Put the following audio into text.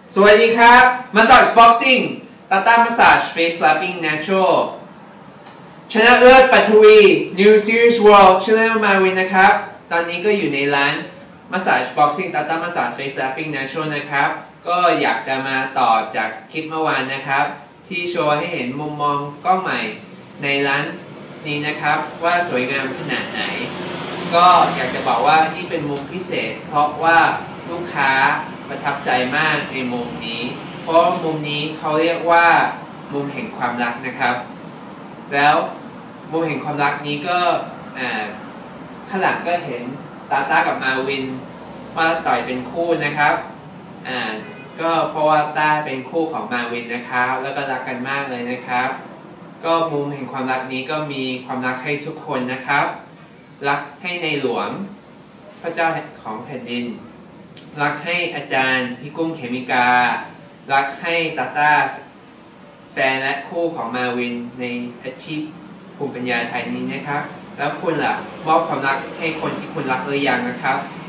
สวัสดีครับ Massage Boxing Tata Massage Face Slapping Natural ชนะเลิศปัทวี New Series World ชนะมาวินนะครับตอนนี้ก็อยู่ในร้าน Massage Boxing Tata Massage Face Slapping Natural นะครับก็อยากจะมาต่อจากคลิปเมื่อวานนะครับที่โชว์ให้เห็นมุมมองกล้องใหม่ในร้านนี้นะครับว่าสวยงามขนาดไหนก็อยากจะบอกว่านี่เป็นมุมพิเศษเพราะว่าลูกค้าประทับใจมากในมุมนี้เพราะมุมนี้เขาเรียกว่ามุมแห่งความรักนะครับแล้วมุมแห่งความรักนี้ก็ข้างหลังก็เห็นตาต้ากับมาวินว่าต่อยเป็นคู่นะครับก็เพราะว่าต้าเป็นคู่ของมาวินนะครับแล้วก็รักกันมากเลยนะครับก็มุมแห่งความรักนี้ก็มีความรักให้ทุกคนนะครับรักให้ในหลวงพระเจ้าของแผ่นดินรักให้อาจารย์พี่กุ้งเขมิการักให้ตาต้าแฟนและคู่ของมาวินในอาชีพภูมิปัญญาไทยนี้นะครับแล้วคุณล่ะมอบความรักให้คนที่คุณรักหรือยังนะครับ